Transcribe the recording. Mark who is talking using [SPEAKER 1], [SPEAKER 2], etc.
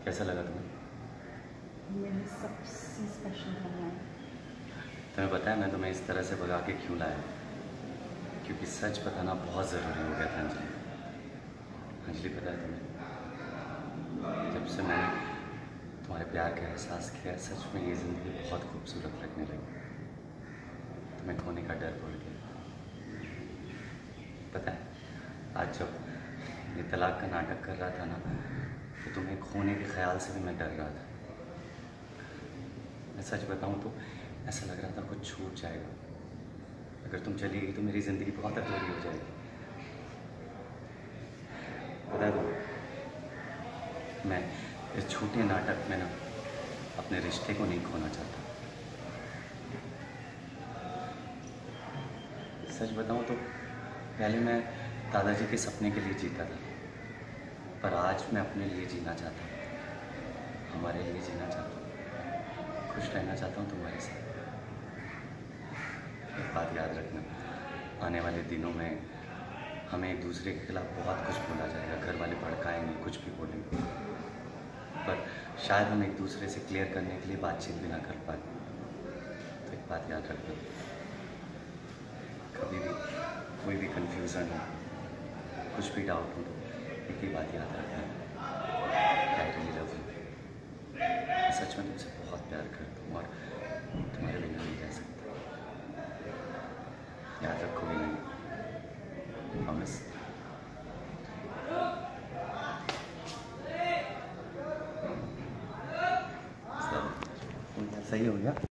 [SPEAKER 1] कैसा लगा तुम्हें?
[SPEAKER 2] मेरे सबसे स्पेशल बनाया।
[SPEAKER 1] तुम्हें पता है मैं तुम्हें इस तरह से भगा के क्यों लाया? क्योंकि सच बताना बहुत ज़रूरी हो गया था अंजलि। अंजलि पता है तुम्हें, जब से मैंने तुम्हारे प्यार का एहसास किया, सच में ये ज़िंदगी बहुत खूबसूरत लगने लगी। तुम्हें खोने का डर भूल गया। पता है, आज जब ये तलाक का नाटक कर रहा था ना, तो तुम्हें खोने के ख्याल से भी मैं डर रहा था। मैं सच बताऊं तो ऐसा लग रहा था कुछ छूट जाएगा। अगर तुम चली गई तो मेरी ज़िंदगी बहुत अधूरी हो जाएगी। बता दो, मैं इस छोटे नाटक में ना अपने रिश्ते को नहीं खोना चाहता। सच बताऊं तो पहले मैं दादाजी के सपने के लिए जीता था, पर आज मैं अपने लिए जीना चाहता हूँ, हमारे लिए जीना चाहता हूँ, खुश रहना चाहता हूँ तुम्हारे साथ। एक बात याद रखना, आने वाले दिनों में हमें एक दूसरे के खिलाफ बहुत कुछ बोला जाएगा, घर वाले भड़काएंगे, कुछ भी बोलेंगे, पर शायद हम एक दूसरे से क्लियर करने के लिए बातचीत भी ना कर पाए। तो एक बात याद रखना, कभी भी कोई भी कन्फ्यूज़न हो, कुछ भी डाउट हो, एक ही बात याद रखना, आई रियली लव यू। मैं सच में तुमसे बहुत प्यार करता हूँ और तुम्हारे बिना नहीं रह सकता। याद रखोगे नहीं? प्रॉमिस? सही हो गया?